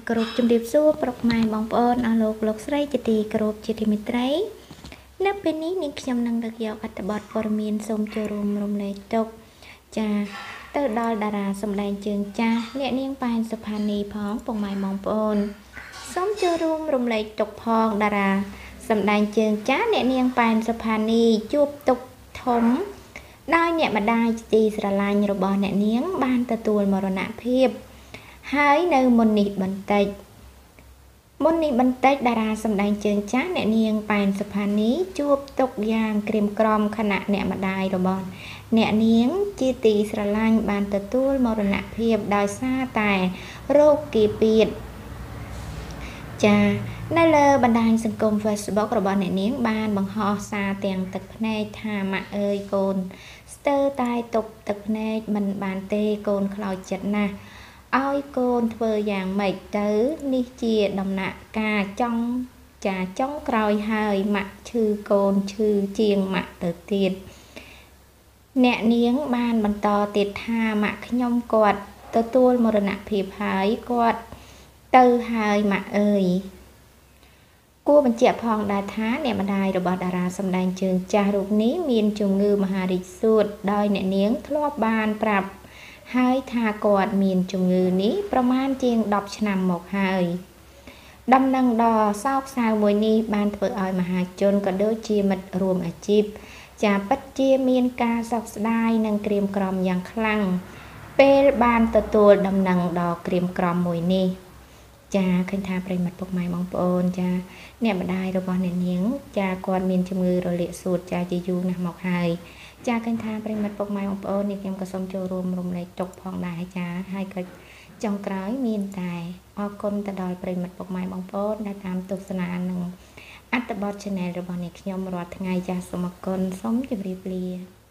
គោរពជំរាបសួរប្រុសម៉ែបងប្អូនអស់លោកស្រីជាទីគោរពជាទីមេត្រីនៅពេលនេះនាងខ្ញុំនឹងលើកយកអត្ថបទព័ត៌មានសូមចូលរួមរំលែកទុកចាទៅដល់តារាសម្ដែងជើងចាស់អ្នកនាងប៉ែនសុផានីផងពុកម៉ែបងប្អូនសូមចូលរួមរំលែកទុកផងតារាសម្ដែងជើងចាស់អ្នកនាងប៉ែនសុផានីជួបទុកធំដោយអ្នកម្ដាយទីស្រឡាញ់របស់អ្នកនាងបានទទួលមរណភាពហើយនៅមុននេះបន្តិចតារាសម្ដែងជើងចាស់អ្នកនាងប៉ែនសុផានីជួបទុកយ៉ាងក្រៀមក្រំខណៈអ្នកម្ដាយរបស់អ្នកនាងជាទីស្រឡាញ់បានទទួលមរណភាពដោយសារតែរោគគាពៀតចានៅលើបណ្ដាញសង្គម Facebook របស់អ្នកនាងបានបង្ហោះសារទាំងទឹកភ្នែកថាម៉ាក់អើយកូនស្ទើរតែទប់ទឹកភ្នែកមិនបានទេកូនខ្លោចចិត្តណាស់ឲ្យកូនធ្វើយ៉ាងម៉េចទៅនេះជាដំណាក់កាលចុងក្រោយហើយម៉ាក់ឈឺកូនឈឺជាងម៉ាក់ទៅទៀតអ្នកនាងបានបន្តទៀតថាម៉ាក់ខ្ញុំគាត់ទទួលមរណភាពហើយគាត់ទៅហើយម៉ាក់អើយគួរបញ្ជាក់ផងដែរថាអ្នកម្ដាយរបស់តារាសម្ដែងជើងចាស់រូបនេះមានជំងឺមហារីកសួតដោយអ្នកនាងធ្លាប់បានប្រាប់ហើយថាគាត់មានជំងឺនេះប្រមាណជាង10ឆ្នាំមកហើយដំណឹងដ៏សោកសៅមួយនេះបានធ្វើឲ្យមហាជនក៏ដូចជាមិត្តរួមអាជីពចាពិតជាមានការសោកស្ដាយនិងក្រៀមក្រំយ៉ាងខ្លាំងពេលបានទទួលដំណឹងដ៏ក្រៀមក្រំមួយនេះចាឃើញថាប្រិយមិត្តពុកម៉ែបងប្អូនចាអ្នកម្ដាយរបស់អ្នកនាងចាគាត់មានជំងឺរលាកសួតចាជាយូរណាស់មកហើយចាឃើញថាប្រិយមិត្តពុកម៉ែបងប្អូននេះខ្ញុំក៏សូមចូលរួមរំលែកទុកផងដែរចាហើយក៏ចុងក្រោយមានតែអរគុណទៅដល់ប្រិយមិត្តពុកម៉ែបងប្អូនដែលតាមទស្សនានិងអត្ថបទ Channel របស់អ្នកខ្ញុំរាល់ថ្ងៃចាសូមអរគុណសូមជម្រាបលា